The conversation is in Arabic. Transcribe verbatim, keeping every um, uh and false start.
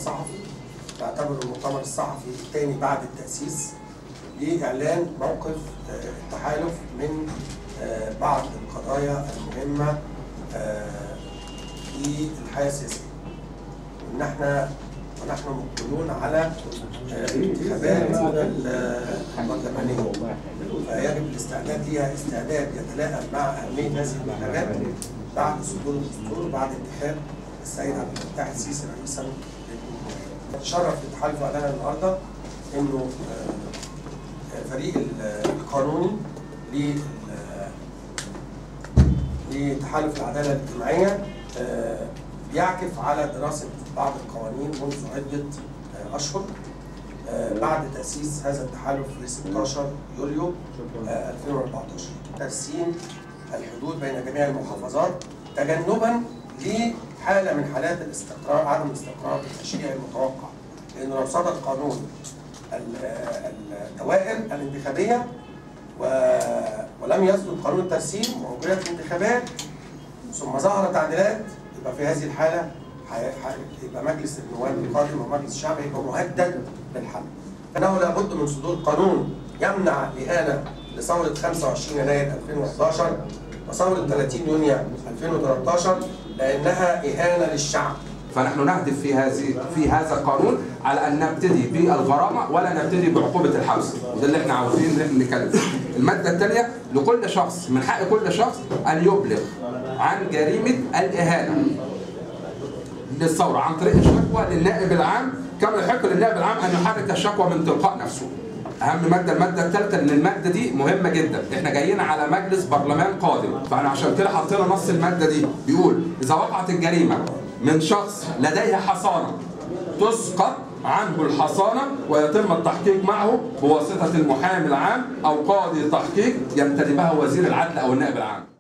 صحفي، تعتبر المؤتمر الصحفي الثاني بعد التأسيس لإعلان موقف التحالف من بعض القضايا المهمة في الحياة السياسية. وإن احنا ونحن مقبلون على الانتخابات البرلمانية، فيجب الاستعداد لها استعداد يتلائم مع أهمية هذه الانتخابات بعد صدور الدستور وبعد انتخاب السيد عبد الفتاح السيسي رئيسا للجمهورية. نتشرف في تحالف العدالة النهارده إنه فريق القانوني لتحالف العدالة الاجتماعية يعكف على دراسة بعض القوانين منذ عدة أشهر بعد تأسيس هذا التحالف في ستة عشر يوليو ألفين وأربعة عشر، ترسيم الحدود بين جميع المحافظات تجنبا لحالة من حالات الاستقرار، عدم الاستقرار التشريعي المتوقع، لأنه لو صدر قانون الدوائر الانتخابية ولم يصدر قانون الترسيم وأجريت الانتخابات ثم ظهرت تعديلات، يبقى في هذه الحالة يبقى مجلس النواب القادم ومجلس الشعب يبقى مهدد بالحل. فإنه لابد من صدور قانون يمنع الإهانة لثورة خمسة وعشرين يناير ألفين وأحد عشر وثورة ثلاثين يونيو ألفين وثلاثة عشر لأنها إهانة للشعب. فنحن نهدف في هذه في هذا القانون على ان نبتدي بالغرامه ولا نبتدي بعقوبه الحبس، وده اللي احنا عاوزين نتكلم فيه. الماده الثانيه، لكل شخص من حق كل شخص ان يبلغ عن جريمه الاهانه للثوره عن طريق الشكوى للنائب العام، كما يحق للنائب العام ان يحرك الشكوى من تلقاء نفسه. اهم ماده الماده الثالثه، ان الماده دي مهمه جدا، احنا جايين على مجلس برلمان قادم، فاحنا عشان كده حطينا نص الماده دي بيقول اذا وقعت الجريمه من شخص لديه حصانه تسقط عنه الحصانه ويتم التحقيق معه بواسطه المحامي العام او قاضي تحقيق ينتدبها وزير العدل او النائب العام.